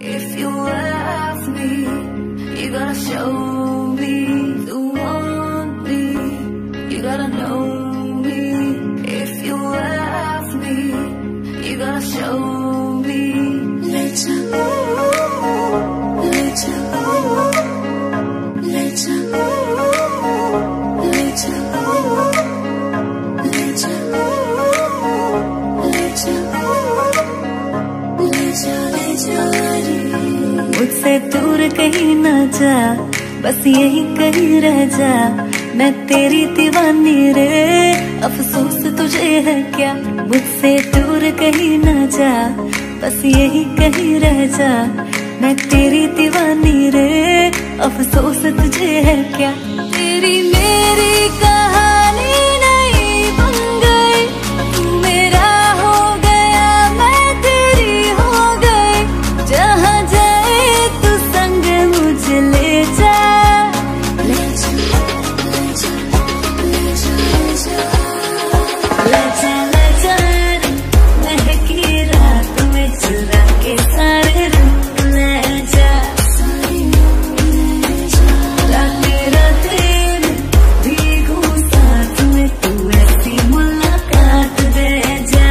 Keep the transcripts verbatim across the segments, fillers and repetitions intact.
If you love me, you gotta show me you want me. You gotta know me. If you love me, you gotta show me. Let's go, let's go, let's go, let's go, let's go, let's go, let's go. मुझसे दूर कहीं ना जा, बस यही कहीं रह जा। मैं तेरी दीवानी रे, अफसोस तुझे है क्या। मुझसे दूर कहीं ना जा, बस यही कहीं रह जा। मैं तेरी दीवानी रे, अफसोस तुझे है क्या। तेरी मेरी कहानी नहीं बन गई, तू मेरा हो गया, मैं तेरी हो गई। जहाँ जाए तू संग मुझे ले जा। ले जा, ले जा, ले जा, ले जा, ले जा, महकी रात में चुरा के सारे रंग ले जा। राते राते भीगू साथ में, तू ऐसी मुलाकात दे जा।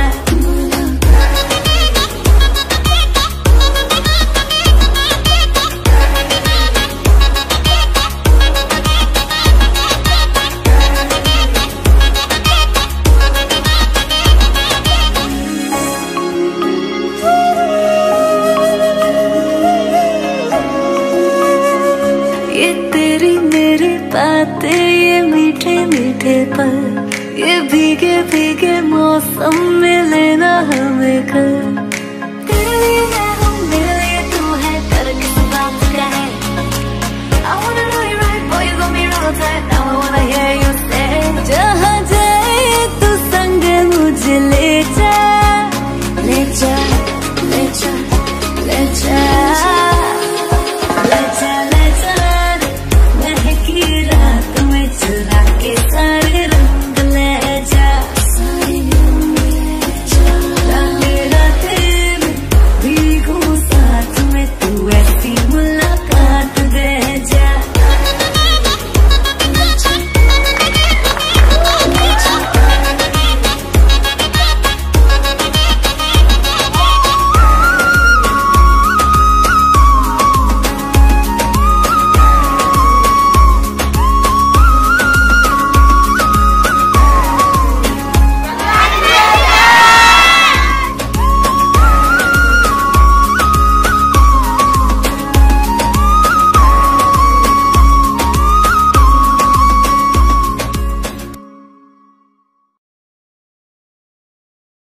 ये तेरी मेरी बातें, ये मीठे मीठे पल, ये भीगे भीगे मौसम